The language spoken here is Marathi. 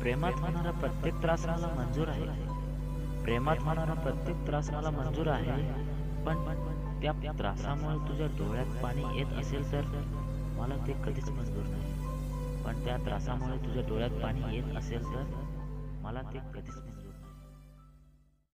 प्रेमात होणारा प्रत्येक त्रास मला मंजूर आहे. प्रेमात होणारा प्रत्येक त्रास मला मंजूर आहे. पण त्या त्रासामुळे तुझ्या डोळ्यात पाणी येत असेल तर मला ते कधीच मंजूर नाही. पण त्या त्रासामुळे तुझ्या डोळ्यात पाणी येत असेल तर मला ते कधीच मंजूर नाही.